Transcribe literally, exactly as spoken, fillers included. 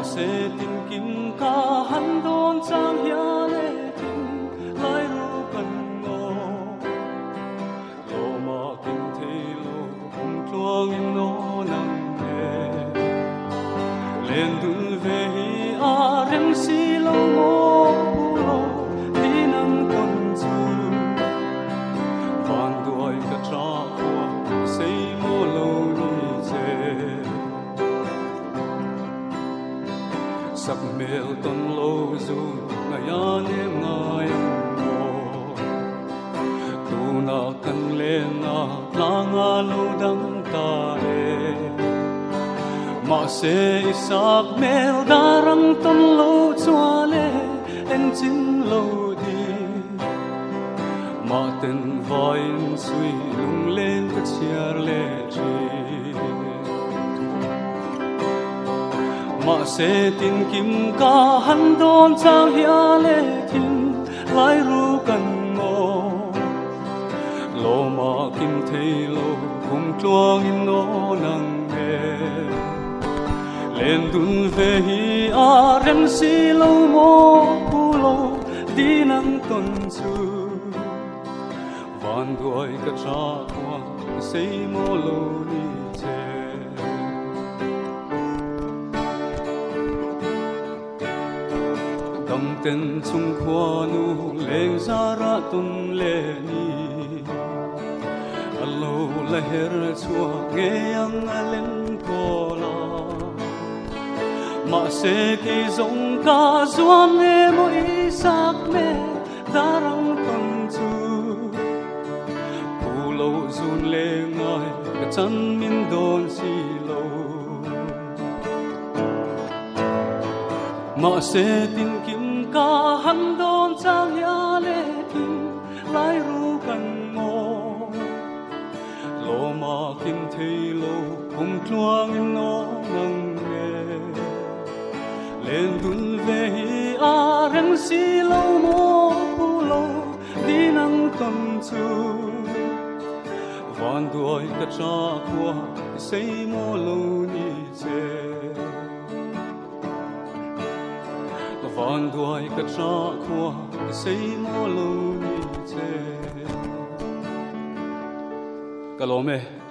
sẽ tìm kiếm cả hắn đón trang hiền lệ tình lại ru cần ngô lô mà kim thế lô cùng chuông in nô nắng hè lên đun về à rem si lâu mô bu lô đi nắng cầm chu vàng đuôi cả cha hoa xây mô lâu đi chê sắc mèo ton lâu du ngày an em ngày mồ tu na cần lên na na nga lâu đắng ta e mà sẽ sắc mèo darang ton lâu chua lệ en chín lâu đi mà tên vai suy lung lên cái chiar lệ chi mà sẽ tìm kiếm cả hắn đón trang hiền lệ thiên lại ru cần ngô lô mà kim thấy lô cùng chuông in nô nắng hè lên đun về hi à rem si lâu mô bu lô đi nắng tuần chu van đuôi cả cha qua xây mô lâu đi chê tâm tên chung khoa nu lên ra ra tum lệ ni alo la her chua nghe ang lên cô la mà sẽ khi giống ca duan em mỗi sắc mẹ darang tuần chu pu lâu zun lệ ngài cái chân min don si lâu mà sẽ tìm kiếm cả hắn đón trang hiền lệ thiên lại ru cần ngô lô mà kim thấy lô cùng chuông in nô nắng nghe lên đun về hi à rem si lâu mô bu lô đi nắng tuần chu van đuôi cả cha qua xây mô lâu ni chê van đuôi cả cha qua xây mô lâu ni chê Kalome